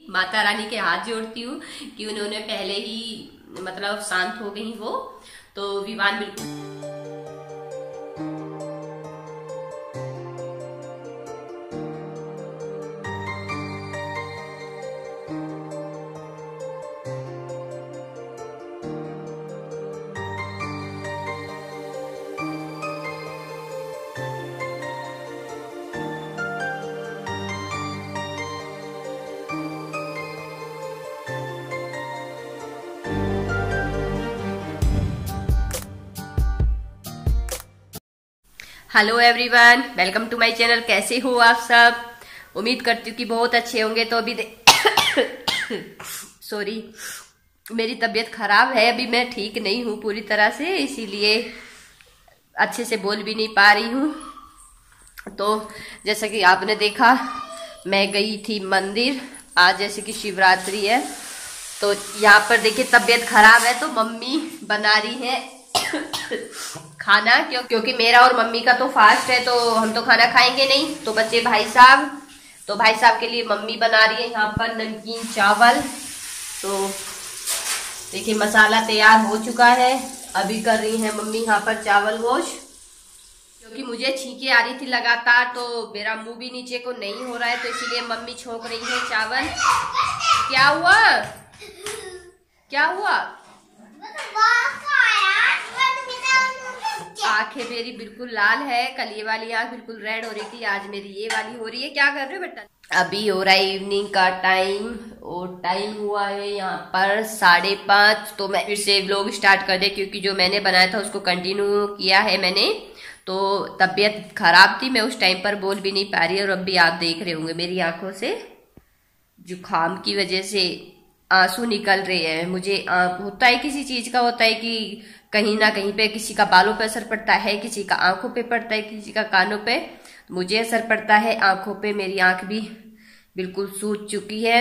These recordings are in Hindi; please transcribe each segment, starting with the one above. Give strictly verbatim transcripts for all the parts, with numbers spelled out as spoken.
माता रानी के हाथ जोड़ती हूँ कि उन्होंने पहले ही मतलब शांत हो गई वो, तो विवान बिल्कुल। Hello everyone, welcome to my channel. कैसे हो आप सब? उम्मीद करती हूँ कि बहुत अच्छे होंगे। तो अभी सॉरी, मेरी तबीयत खराब है, अभी मैं ठीक नहीं हूँ पूरी तरह से, इसीलिए अच्छे से बोल भी नहीं पा रही हूँ। तो जैसा कि आपने देखा, मैं गई थी मंदिर आज, जैसे कि शिवरात्रि है। तो यहाँ पर देखिए तबीयत खराब है तो मम्मी बना रही है खाना, क्यों क्योंकि मेरा और मम्मी का तो फास्ट है, तो हम तो खाना खाएंगे नहीं। तो बच्चे भाई साहब, तो भाई साहब के लिए मम्मी बना रही है यहाँ पर नमकीन चावल। तो देखिए मसाला तैयार हो चुका है, अभी कर रही है मम्मी यहाँ पर चावल वॉश। क्योंकि मुझे छींके आ रही थी लगातार, तो मेरा मुंह भी नीचे को नहीं हो रहा है, तो इसीलिए मम्मी छोंक रही है चावल। क्या हुआ क्या हुआ? आंखें मेरी बिल्कुल लाल है, कल ये वाली आंख बिल्कुल रेड हो रही थी, आज मेरी ये वाली हो रही है। क्या कर रहे हो बेटा? अभी हो रहा है इवनिंग का टाइम, और टाइम हुआ है यहाँ पर साढ़े पाँच। तो मैं फिर से व्लॉग स्टार्ट कर दे, क्योंकि जो मैंने बनाया था उसको कंटिन्यू किया है मैंने। तो तबीयत खराब थी, मैं उस टाइम पर बोल भी नहीं पा रही, और अब भी आप देख रहे होंगे मेरी आंखों से जुकाम की वजह से आंसू निकल रहे हैं। मुझे होता है किसी चीज का, होता है कि कहीं ना कहीं पे किसी का बालों पे असर पड़ता है, किसी का आंखों पे पड़ता है, किसी का कानों पे। मुझे असर पड़ता है आंखों पे, मेरी आंख भी बिल्कुल सूज चुकी है।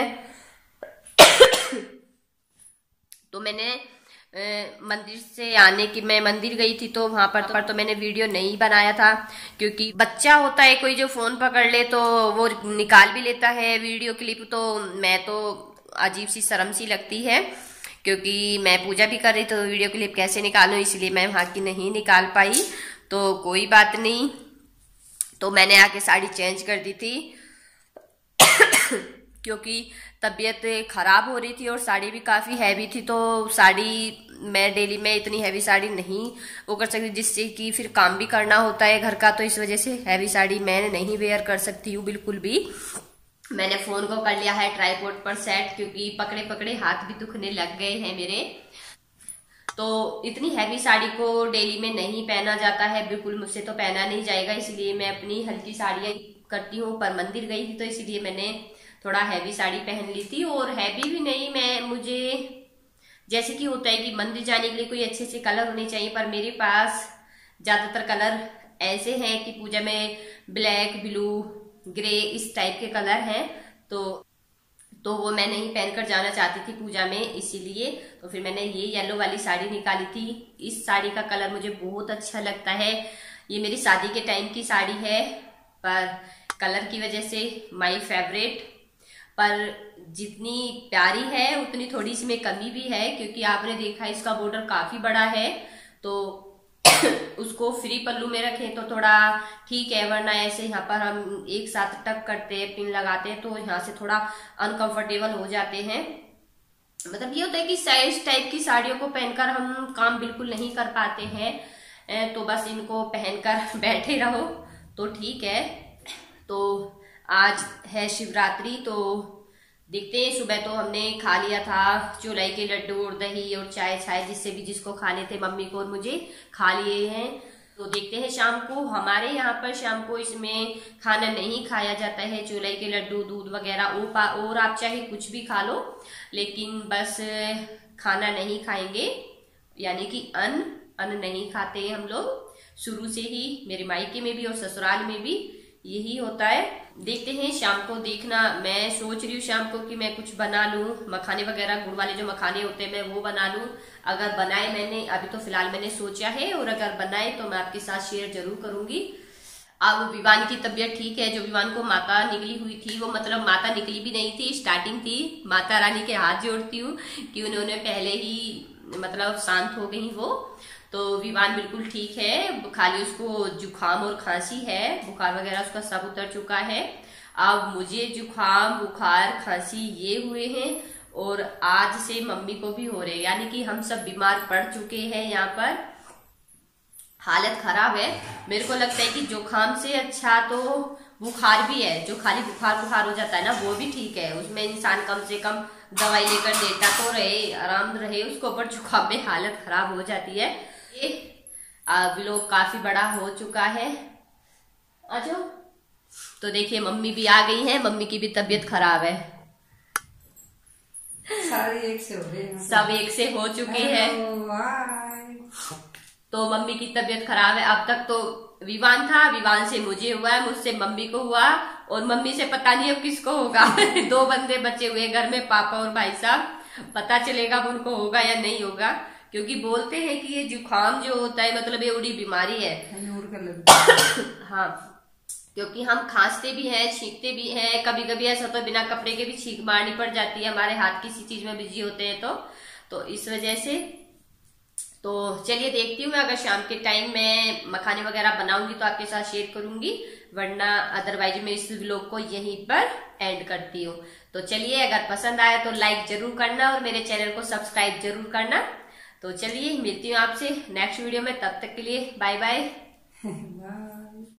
तो मैंने ए, मंदिर से आने की, मैं मंदिर गई थी तो वहां पर तो, पर तो मैंने वीडियो नहीं बनाया था, क्योंकि बच्चा होता है कोई जो फोन पकड़ ले तो वो निकाल भी लेता है वीडियो क्लिप। तो मैं तो अजीब सी शर्म सी लगती है, क्योंकि मैं पूजा भी कर रही तो वीडियो क्लिप कैसे निकालूं, इसलिए मैं वहां की नहीं निकाल पाई। तो कोई बात नहीं, तो मैंने आके साड़ी चेंज कर दी थी क्योंकि तबीयत खराब हो रही थी और साड़ी भी काफी हैवी थी। तो साड़ी मैं डेली में इतनी हैवी साड़ी नहीं वो कर सकती, जिससे कि फिर काम भी करना होता है घर का, तो इस वजह से हैवी साड़ी मैं नहीं वेयर कर सकती हूँ बिल्कुल भी। मैंने फोन को कर लिया है ट्राइपॉड पर सेट, क्योंकि पकड़े पकड़े हाथ भी दुखने लग गए हैं मेरे। तो इतनी हैवी साड़ी को डेली में नहीं पहना जाता है, बिल्कुल मुझसे तो पहना नहीं जाएगा, इसलिए मैं अपनी हल्की साड़ियां करती हूँ। पर मंदिर गई थी तो इसीलिए मैंने थोड़ा हैवी साड़ी पहन ली थी। और हैवी भी नहीं, मैं मुझे जैसे कि होता है कि मंदिर जाने के लिए कोई अच्छे अच्छे कलर होने चाहिए, पर मेरे पास ज्यादातर कलर ऐसे हैं कि पूजा में ब्लैक, ब्लू, ग्रे इस टाइप के कलर हैं। तो तो वो मैं नहीं पहनकर जाना चाहती थी पूजा में, इसीलिए तो फिर मैंने ये येलो वाली साड़ी निकाली थी। इस साड़ी का कलर मुझे बहुत अच्छा लगता है, ये मेरी शादी के टाइम की साड़ी है, पर कलर की वजह से माय फेवरेट। पर जितनी प्यारी है उतनी थोड़ी इसमें कमी भी है, क्योंकि आपने देखा इसका बॉर्डर काफी बड़ा है, तो उसको फ्री पल्लू में रखें तो थोड़ा ठीक है, वरना ऐसे यहाँ पर हम एक साथ टक करते हैं, पिन लगाते हैं, तो यहाँ से थोड़ा अनकंफर्टेबल हो जाते हैं। मतलब ये होता है कि साइज टाइप की साड़ियों को पहनकर हम काम बिल्कुल नहीं कर पाते हैं, तो बस इनको पहनकर बैठे रहो तो ठीक है। तो आज है शिवरात्रि, तो देखते हैं। सुबह तो हमने खा लिया था चौलाई के लड्डू और दही और चाय छाय, जिससे भी जिसको खाने थे, मम्मी को और मुझे खा लिए हैं। तो देखते हैं शाम को। हमारे यहाँ पर शाम को इसमें खाना नहीं खाया जाता है, चौलाई के लड्डू, दूध वगैरह, और आप चाहे कुछ भी खा लो, लेकिन बस खाना नहीं खाएंगे, यानी कि अन्न अन्न नहीं खाते हम लोग शुरू से ही, मेरे मायके में भी और ससुराल में भी यही होता है। देखते हैं शाम को, देखना। मैं सोच रही हूँ शाम को कि मैं कुछ बना लूं, मखाने वगैरह, गुड़ वाले जो मखाने होते हैं मैं वो बना लूं। अगर बनाए मैंने, अभी तो फिलहाल मैंने सोचा है, और अगर बनाए तो मैं आपके साथ शेयर जरूर करूंगी। अब विवान की तबीयत ठीक है। जो विवान को माता निकली हुई थी वो मतलब माता निकली भी नहीं थी, स्टार्टिंग थी। माता रानी के हाथ जोड़ती हूँ कि उन्होंने पहले ही मतलब शांत हो गई वो। तो विवान बिल्कुल ठीक है, खाली उसको जुकाम और खांसी है, बुखार वगैरह उसका सब उतर चुका है। अब मुझे जुकाम बुखार खांसी ये हुए हैं और आज से मम्मी को भी हो रहे हैं, यानी कि हम सब बीमार पड़ चुके हैं। यहाँ पर हालत खराब है। मेरे को लगता है कि जुकाम से अच्छा तो बुखार भी है, जो खाली बुखार बुखार हो जाता है ना वो भी ठीक है, उसमें इंसान कम से कम दवाई लेकर देता तो रहे, आराम रहे उसको, पर जुकाम में हालत खराब हो जाती है। ये व्लॉग काफी बड़ा हो चुका है। आजो तो देखिए मम्मी भी आ गई है, मम्मी की भी तबीयत खराब है। सारे एक से हो गए, सब एक से हो चुके हैं। तो मम्मी की तबीयत खराब है। अब तक तो विवान था, विवान से मुझे हुआ है, मुझसे मम्मी को हुआ और मम्मी से पता नहीं अब किसको होगा। दो बंदे बचे हुए घर में, पापा और भाई साहब। पता चलेगा अब उनको होगा या नहीं होगा, क्योंकि बोलते हैं कि ये जुकाम जो होता है मतलब ये उड़ी बीमारी है। हाँ, क्योंकि हम खांसते भी हैं, छींकते भी हैं, कभी कभी ऐसा तो बिना कपड़े के भी छींक मारनी पड़ जाती है, हमारे हाथ किसी चीज में बिजी होते हैं तो तो इस वजह से। तो चलिए देखती हूँ मैं, अगर शाम के टाइम में मखाने वगैरह बनाऊंगी तो आपके साथ शेयर करूंगी, वरना अदरवाइज मैं इस व्लॉग को यहीं पर एंड करती हूँ। तो चलिए, अगर पसंद आया तो लाइक जरूर करना और मेरे चैनल को सब्सक्राइब जरूर करना। तो चलिए मिलती हूँ आपसे नेक्स्ट वीडियो में, तब तक के लिए बाय बाय।